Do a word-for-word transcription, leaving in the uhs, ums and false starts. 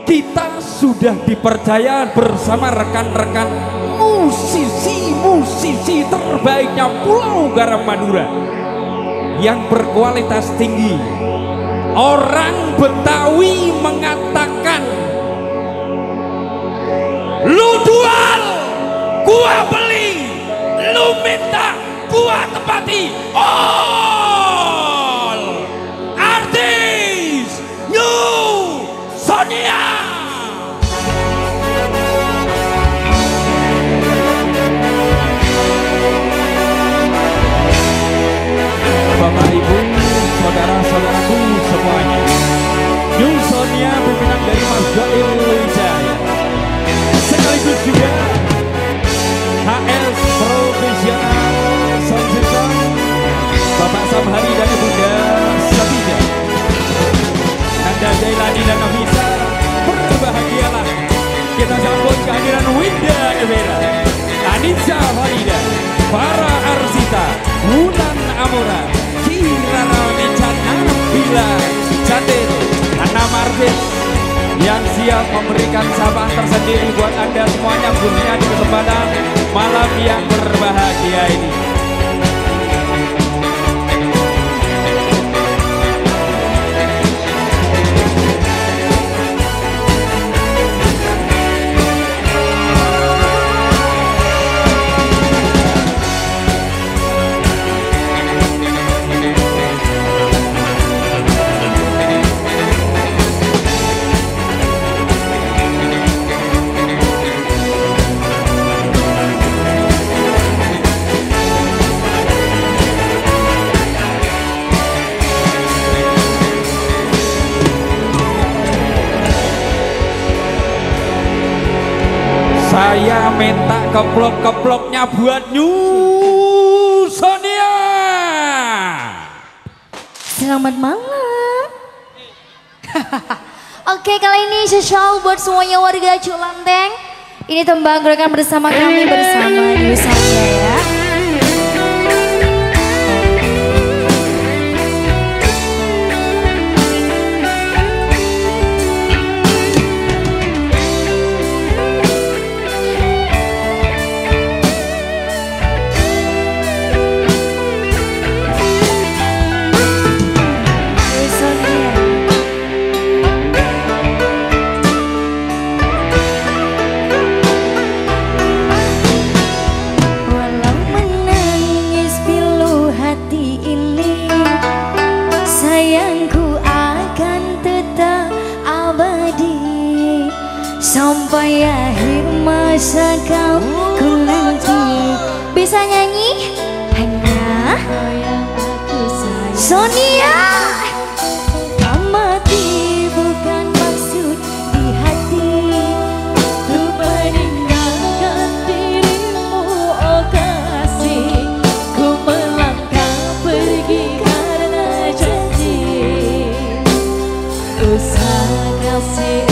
kita sudah dipercaya bersama rekan-rekan musisi-musisi terbaiknya Pulau Garam Madura yang berkualitas tinggi. Orang Betawi mengatakan, lu jual, gua beli, lu minta, gua tepati. All artis New Sonia. Bapak Ibu, saudara-saudaraku semuanya, New Sonia pimpinan dari Mas Gail Wijaya, sekaligus juga H S Profesional Sound System Bapak Samhari dan Bunda Sabida, Nanda Jailani dan Nafisa, berbahagialah kita sambut kehadiran Winda Evera, Anissa Farida, para Arsita, Wulan Amora, Kirana Mecan, Nabila Jatin, Nana Marvin yang siap memberikan sabah tersendiri buat Anda semuanya, khususnya di kesempatan malam yang berbahagia ini. Saya minta keplok-keploknya buat New Sonia. Selamat malam. Oke, kali ini spesial buat semuanya warga Culanteng. Ini tembang gerakan bersama kami bersama New Sonia ya. Sampai akhir masa kau ku nanti. Bisa nyanyi? Hanya Sonia. Amati bukan maksud di hati, ku meninggalkan dirimu oh kasih. Ku melangkah pergi karena janji, usah kasih